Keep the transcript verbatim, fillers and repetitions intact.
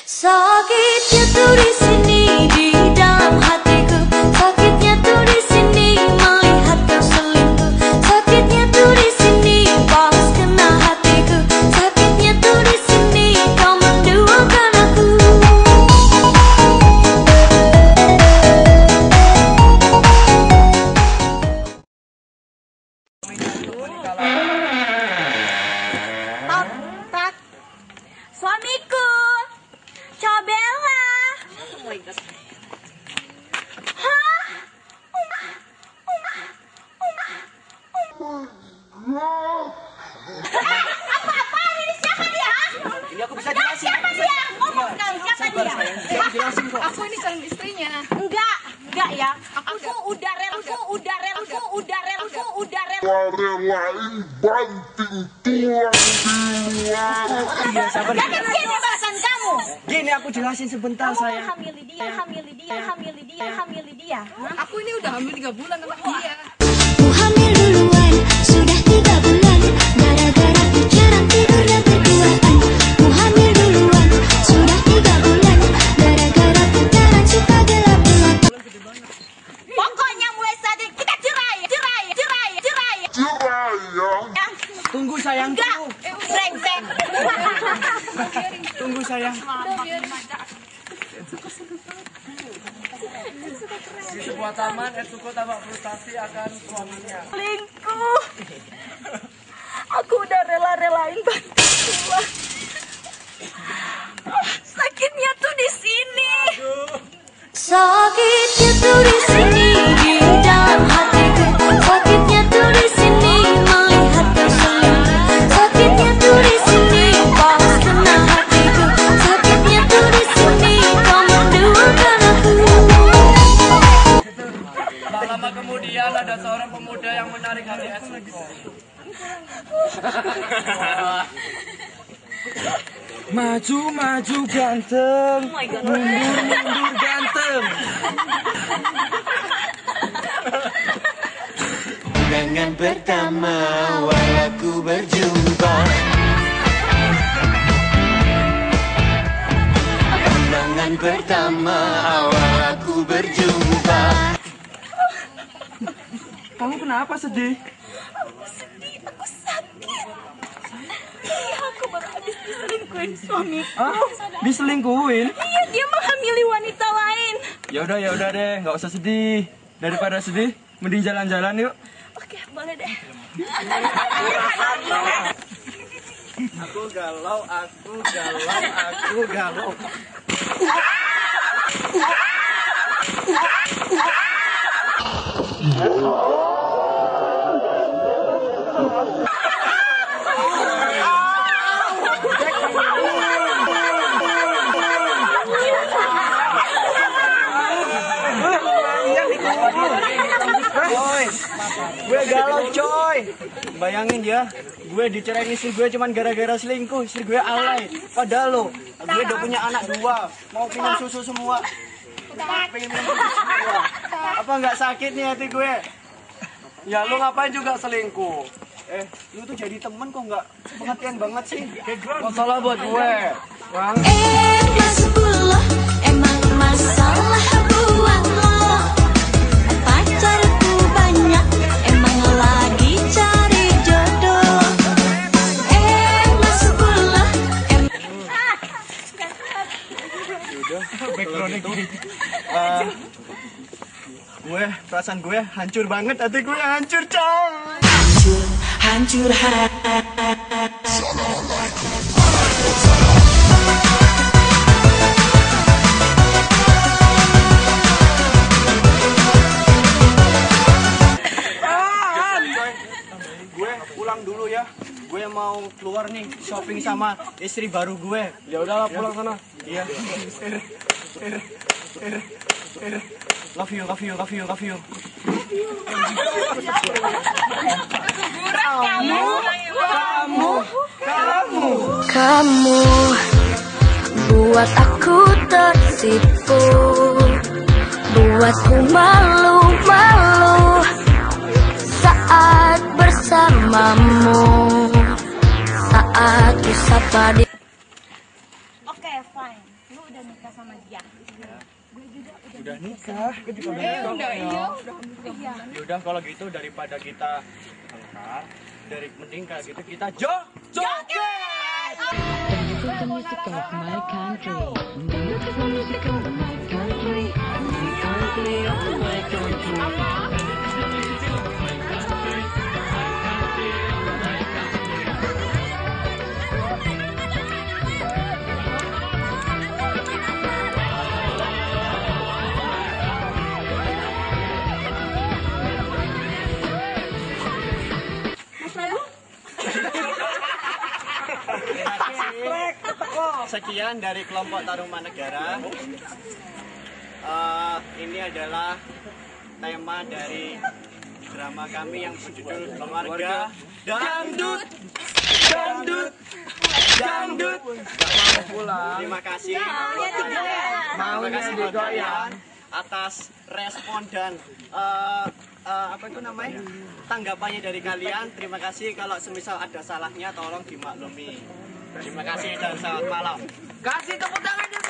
Sakitnya tuh di sini di dalam hatiku, sakitnya tuh di sini melihat kau selingkuh, sakitnya tuh di sini pas kena hatiku, sakitnya tuh di sini kau menduakan aku. Tak, tak. Suamiku, Cobella. Oh my god. Hah? Uma, uma, uma, uma. Apa-apaan ini? Siapa dia? Ini aku bisa jelasin. Siapa dia? Ngomong kali, siapa dia? Saya jelasin kok. Aku ini calon istrinya. Enggak, enggak ya. Aku tuh udah rel, aku udah rel, aku udah rel, aku udah rel. Relain banting tulang di luar. Iya, sabar. Jangan sini bahasan kamu. Gini aku jelasin sebentar Kamu saya. hamili dia, hamili dia, hamili dia, hamili dia. Aku ini udah hamil tiga bulan sama dia. Ku hamil duluan, sudah tiga bulan, gara-gara pikiran tidurnya berduaan. Ku hamil duluan, sudah tiga bulan, gara-gara pikiran suka gelap-gelap. Pokoknya mulai saat ini kita cerai, cerai, cerai, cerai. Cerai ya. Ya, Tunggu sayang, enggak, tunggu. brengsek. Tunggu sayang. Di sebuah taman, Etsuko tampak frustasi akan suaminya. Selingkuh. Aku udah rela-relain bantu gua. Sakitnya tuh di sini. Sakitnya tuh di sini di dalam hatiku. Sakitnya tuh di sini melihat kau selingkuh. Sakitnya tuh di sini pas kena hatiku. Sakitnya tuh di sini kau menduakan aku. Tak lama kemudian ada seorang pemuda yang menarik hati Etsuko. Maju, maju ganteng. Mundur, mundur ganteng. Undangan pertama awal aku berjumpa. Undangan pertama awal aku berjumpa. Kamu kenapa sedih? Aku sedih, aku sakit. Iya, aku baru habis diselingkuhin suamiku. Ah, diselingkuhin? Iya, dia menghamili wanita lain. Ya udah, ya udah deh, nggak usah sedih. Daripada sedih, mending jalan-jalan yuk. Oke, boleh deh. Aku galau, aku galau, aku galau. Coy, gue galau coy. Bayangin ya, gue dicerain istri gue cuman gara-gara selingkuh. Istri gue alay. Padahal lo, gue udah punya anak dua, mau minum susu semua. Pengen minum susu semua. Apa nggak sakit nih hati gue? Ya lo ngapain juga selingkuh? Eh, lu tuh jadi temen kok nggak pengertian banget sih? Masalah buat gue. Bang. Eh, masbullah, emang masalah buat lo. Pacarku banyak, emang lagi cari jodoh. Eh, masbullah, emang Backgroundnya gini. Uh, gue, perasaan gue hancur banget, hati gue hancur coy. Hancur, hancur hati. Gue pulang dulu ya. Gue mau keluar nih shopping sama istri baru gue. Ya udahlah pulang sana. Iya. Love you, love you, love you, love you. Kamu, kamu, kamu, kamu buat aku tersipu, buatku malu-malu saat bersamamu, saat ku sapa di. Oke, fine. Lu udah nikah sama dia. Gue juga udah, Udah nikah, gue juga udah Eh, nikah. udah iya, udah hamil tiga Iya. bulan. Yaudah kalau gitu daripada kita angkat, dari mending kayak gitu kita jo joget. The music of my country, the beautiful music of my country, the country of my country. Terima kasih. Sekian dari kelompok Taruman Negara. Eh, ini adalah tema dari drama kami yang berjudul Keluarga Dangdut. Dangdut. Dangdut. Terima kasih. Terima kasih buat kalian atas respon dan eh, eh, apa itu namanya tanggapannya dari kalian. Terima kasih. Kalau semisal ada salahnya tolong dimaklumi. Terima kasih dan selamat malam. Kasih tepuk tangan